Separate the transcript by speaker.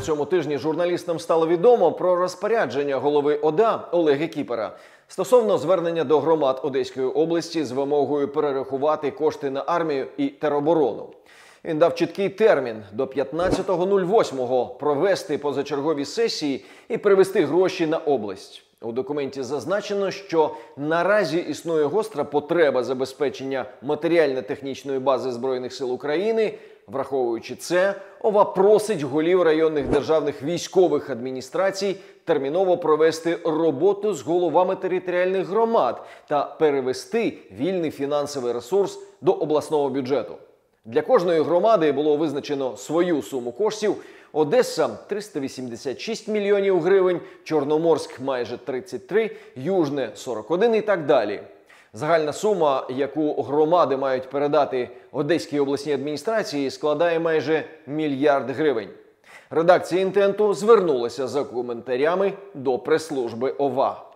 Speaker 1: цьому тижні журналістам стало відомо про розпорядження голови ОДА Олега Кіпера стосовно звернення до громад Одеської області з вимогою перерахувати кошти на армію і тероборону. Він дав чіткий термін – до 15.08 провести позачергові сесії і перевести гроші на область. У документі зазначено, що наразі існує гостра потреба забезпечення матеріально-технічної бази Збройних сил України. Враховуючи це, ОВА просить голів районних державних військових адміністрацій терміново провести роботу з головами територіальних громад та перевести вільний фінансовий ресурс до обласного бюджету. Для кожної громади було визначено свою суму коштів. Одеса – 386 мільйонів гривень, Чорноморськ – майже 33, Южне – 41 і так далі. Загальна сума, яку громади мають передати Одеській обласній адміністрації, складає майже 1 мільярд гривень. Редакція «Інтенту» звернулася за коментарями до прес-служби ОВА.